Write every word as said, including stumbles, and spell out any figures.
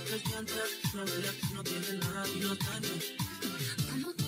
tres llantas, no verás, no tiene nada y no daña. Vamos